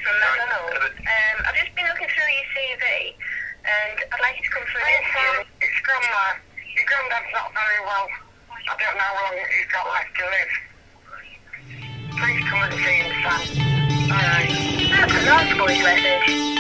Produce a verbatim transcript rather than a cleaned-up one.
from McDonald's. Um, I've just been looking through your C V, and I'd like you to come for an interview. It's Grandma. Your granddad's not very well. I don't know how long he's got left to live. Please come and see him, Sam. Alright. That's a nice voice message.